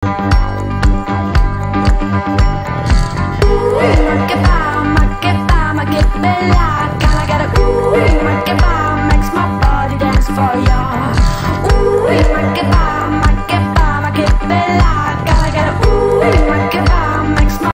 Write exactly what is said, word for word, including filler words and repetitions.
ma che fa, ma che fa, ma che bella. Can I get a ooh, ma che fa, makes my body dance for ya. Ooh, ma che fa, ma che fa, ma che bella.